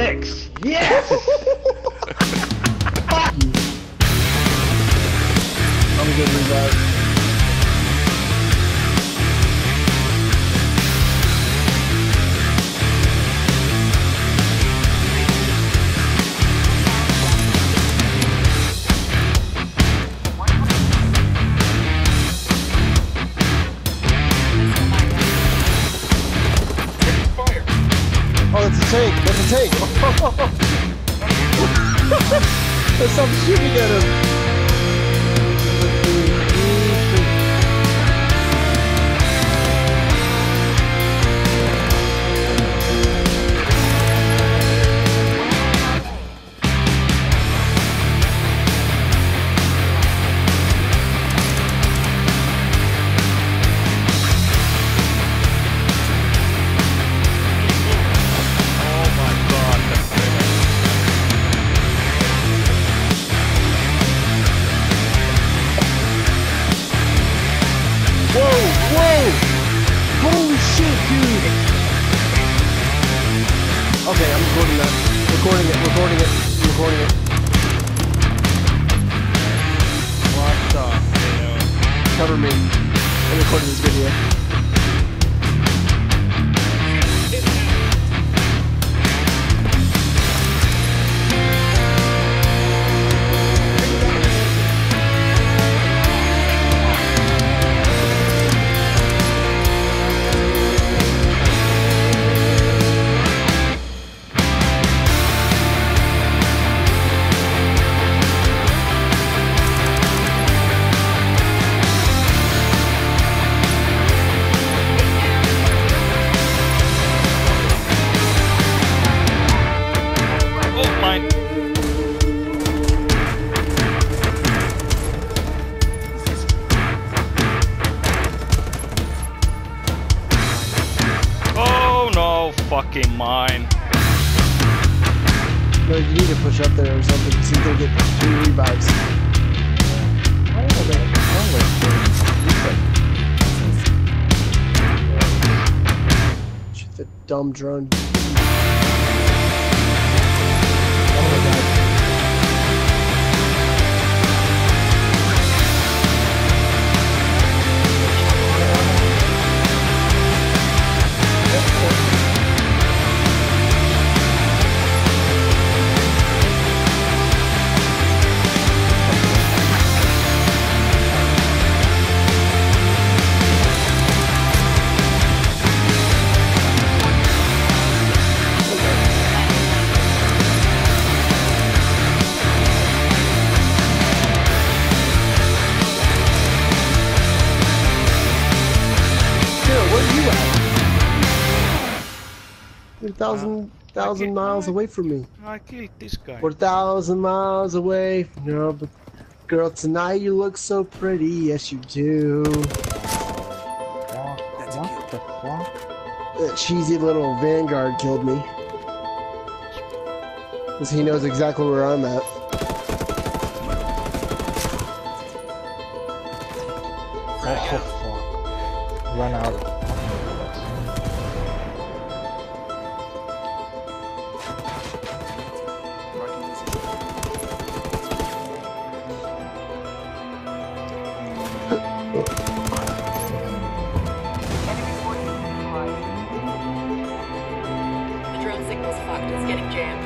6. Yes! Fuck you. I'm a good revive. Oh, it's a tank. That's a tank. Let's stop shooting at him. Holy shit, dude! Okay, I'm recording that. Recording it. What the hell? Cover me. I'm recording this video. Fucking mine. No, you need to push up there or something so you can get 3 revives. Shoot the dumb drone. Oh my god. You're 1,000 miles away from me. I killed this guy. We're 1,000 miles away. No, but girl, tonight you look so pretty. Yes, you do. What the fuck? That cheesy little Vanguard killed me. Because he knows exactly where I'm at. Oh, fuck. Run out. The drone signal's fucked. It's getting jammed.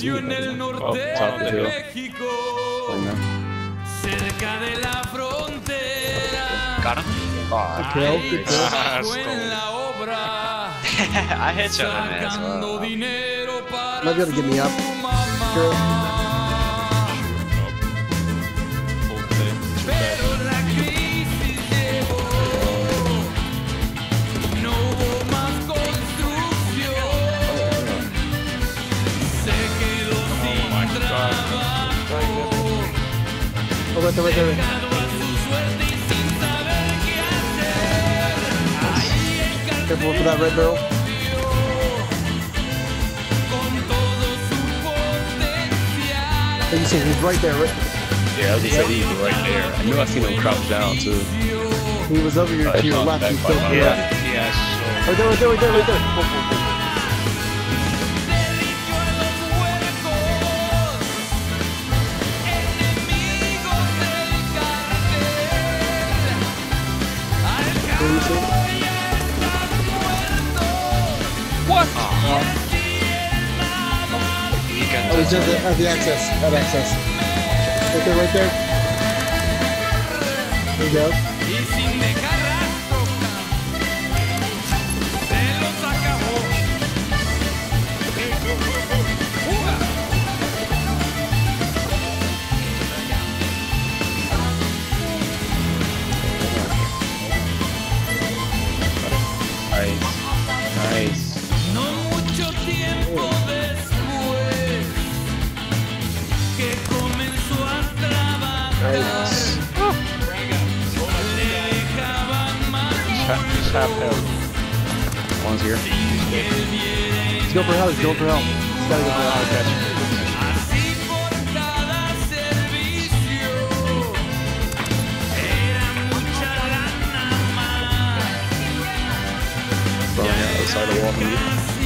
Nació en el norte top de of the hill. México, Pulling them. cerca de la frontera. Got him. Kill, good kill. Trabajo en la obra, I headshot him as sacando well. dinero para Might be able to get me up. su mamá. Girl. Pero la crisis llegó, no hubo más construcción, se quedó sin trabajo, Oh, right there, right there. dejado a su suerte y sin saber qué hacer. Ahí Careful for that red barrel. con todo su potencial. And you see, he's right there. Right? Yeah, I was just saying he was right there. I knew I seen him crouch down too. He was over here to your left. He's still here. Yeah, yeah, so Right there, right there, right there, right there. Delicio a los huercos, enemigos del cartel. Al Where you see? cabo ya están muertos. what? He can Oh, he's at the access. At access. Right there, right there. There you go. Y sin dejar rastro, se los acabó. ¡Fuga! Nice. Nice. No mucho tiempo después que comenzó a trabajar, le dejaban He's half health. One's here. He's going for help. He's going for help. He's gotta go for help. así por cada servicio. Era mucha lana más. From the other side of the wall from you.